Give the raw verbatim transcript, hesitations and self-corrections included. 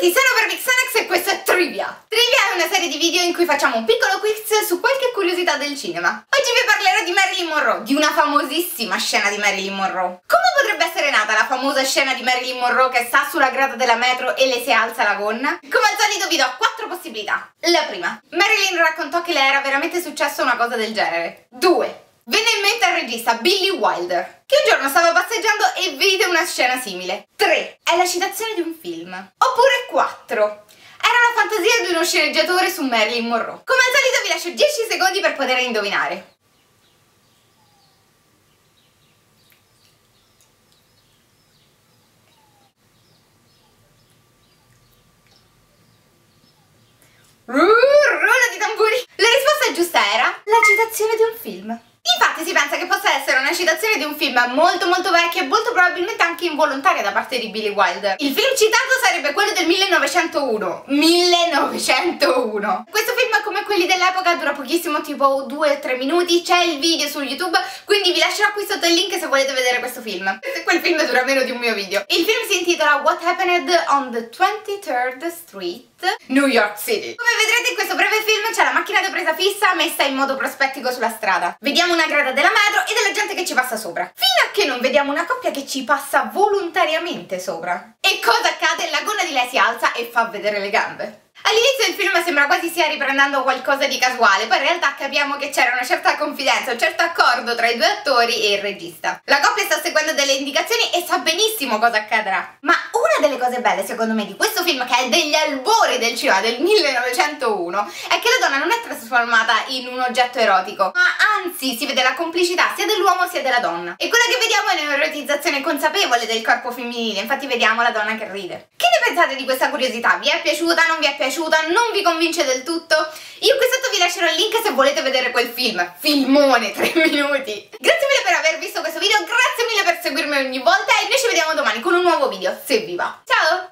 tutti, sono Barbixanax e questo è Trivia! Trivia è una serie di video in cui facciamo un piccolo quiz su qualche curiosità del cinema. Oggi vi parlerò di Marilyn Monroe, di una famosissima scena di Marilyn Monroe. Come potrebbe essere nata la famosa scena di Marilyn Monroe che sta sulla grata della metro e le si alza la gonna? Come al solito vi do quattro possibilità. La prima, Marilyn raccontò che le era veramente successo una cosa del genere. Due. Venne in mente al regista Billy Wilder, che un giorno stava passeggiando e vide una scena simile. tre. È la citazione di un film. Oppure quattro. Era la fantasia di uno sceneggiatore su Marilyn Monroe. Come al solito vi lascio dieci secondi per poter indovinare. Uh, rullo di tamburi! La risposta giusta era la citazione di un film. Infatti si pensa che possa essere una citazione di un film molto molto vecchio e molto probabilmente anche involontaria da parte di Billy Wilder. Il film citato sarebbe quello del millenovecentouno. millenovecentouno! Questo film, come quelli dell'epoca, dura pochissimo, tipo due tre minuti. C'è il video su YouTube, quindi vi lascerò qui sotto il link se volete vedere questo film. Quel film dura meno di un mio video. Il film si intitola What Happened on the twenty-third Street, New York City. Come vedrete in questo breve film c'è la macchina da presa fissa messa in modo prospettico sulla strada. Vediamo una grada della metro e della gente che ci passa sopra, fino a che non vediamo una coppia che ci passa volontariamente sopra. E cosa accade? La gonna di lei si alza e fa vedere le gambe. All'inizio del film sembra quasi stia riprendendo qualcosa di casuale, poi in realtà capiamo che c'era una certa confidenza, un certo accordo tra i due attori e il regista. La coppia sta seguendo delle indicazioni e sa benissimo cosa accadrà. Ma una delle cose belle, secondo me, di questo film, che è degli albori del cinema del millenovecentouno, è che la donna non è trasformata in un oggetto erotico, ma anzi si vede la complicità sia dell'uomo sia della donna. E quella che vediamo è un'erotizzazione consapevole del corpo femminile, infatti vediamo la donna che ride. Che ne pensate di questa curiosità? Vi è piaciuta? Non vi è piaciuta? Non vi convince del tutto? Io qui sotto vi lascerò il link se volete vedere quel film. Filmone, tre minuti. Grazie mille per aver visto questo video, grazie mille per seguirmi ogni volta e noi ci vediamo domani con un nuovo video, se vi va. Ciao!